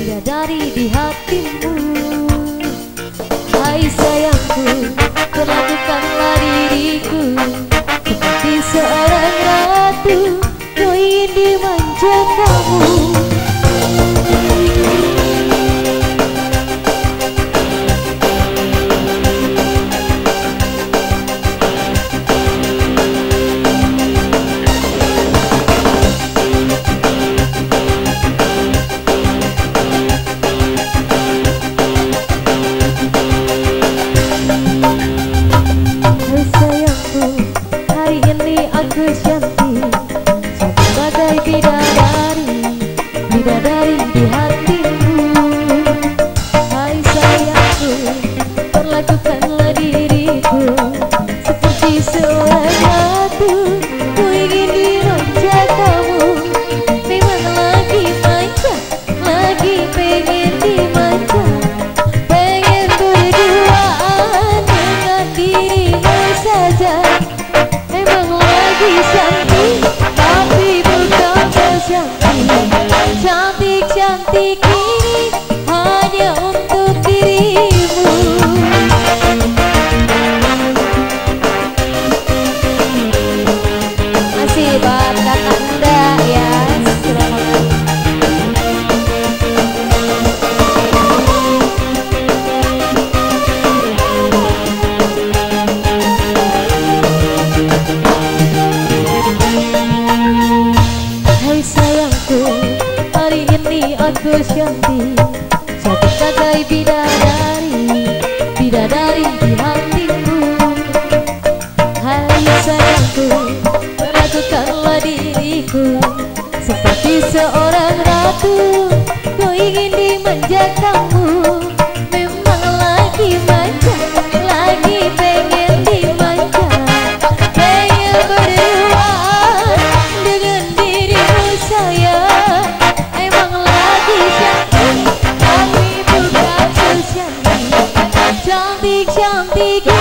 bidadari di hatimu. Hai sayangku, perlakukanlah diriku seperti seorang ratu, ku ingin dimanja kamu. Aku cantik, cantik bagai bidadari, bidadari di hatimu. Hai sayangku, perlakukanlah diriku seperti seorang ratu, ku ingin dimanja kamu. Memang lagi manja, lagi pengen dimanja, pengen berduaan dengan dirimu saja. Cantik, tapi bukan secantik. Cantik-cantik ini hanya untuk dirimu. Masih buat kakak muda ya, selamat. Hari ini aku cantik, cantik bagai bidadari, bidadari di hatimu. Hai sayangku, perlakukanlah diriku seperti seorang ratu, ku ingin dimanja kamu. Memang lagi manja, lagi pengen dimanja, pengen berduaan dengan dirimu sayang. Cantik-cantik